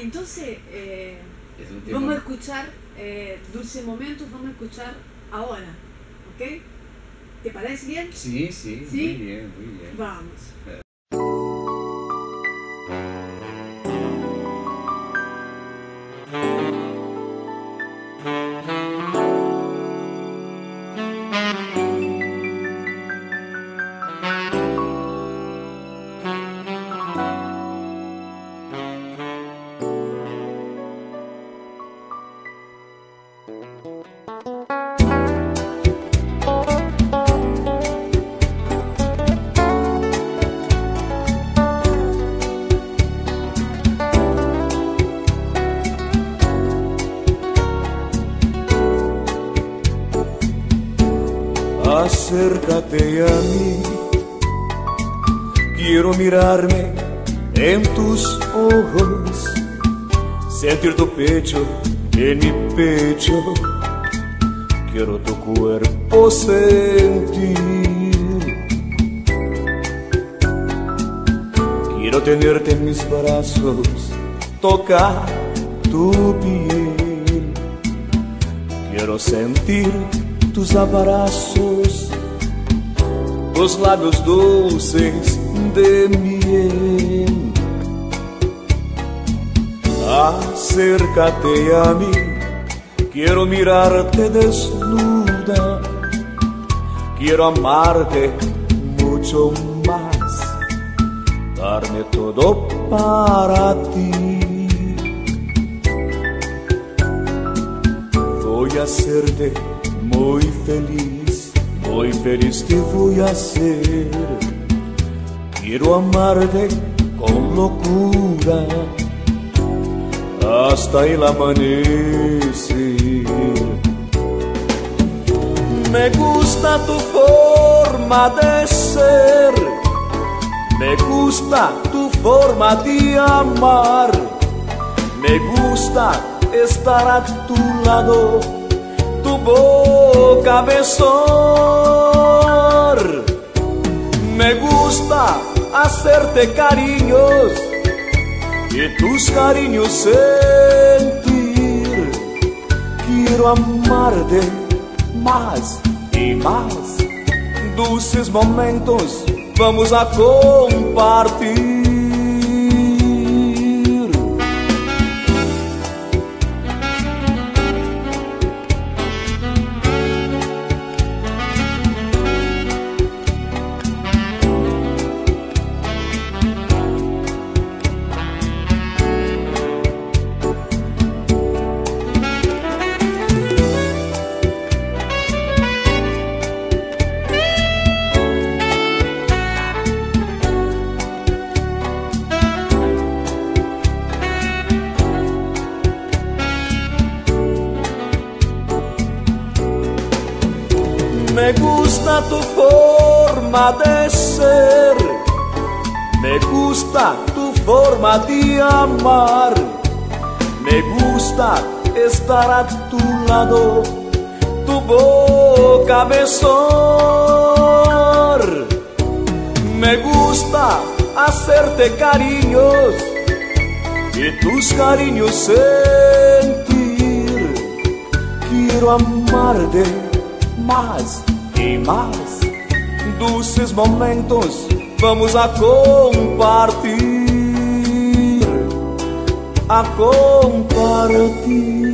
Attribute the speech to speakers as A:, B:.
A: entonces
B: Es un tema.
A: vamos a escuchar Dulces Momentos, vamos a escuchar ahora, ¿ok? ¿Te parece bien?
B: Sí, sí,
A: ¿Sí?
B: muy bien, muy bien.
A: Vamos.
C: Acércate a mí, quiero mirarme en tus ojos, sentir tu pecho en mi pecho, quiero tu cuerpo sentir, quiero tenerte en mis brazos, tocar tu piel, quiero sentir tus abrazos, tus labios dulces de miel. Acércate a mí, quiero mirarte desnuda, quiero amarte mucho más, darme todo para ti. Voy a hacerte muy feliz te voy a hacer. Quiero amarte con locura hasta el amanecer. Me gusta tu forma de ser, me gusta tu forma de amar, me gusta estar a tu lado, tu boca besar. Me gusta hacerte cariños y tus cariños sentir. Quiero amarte más y más. Dulces momentos vamos a compartir. Me gusta tu forma de ser, me gusta tu forma de amar, me gusta estar a tu lado, tu boca besar. Me gusta hacerte cariños y tus cariños sentir. Quiero amarte más y más. Dulces momentos vamos a compartir, a compartir.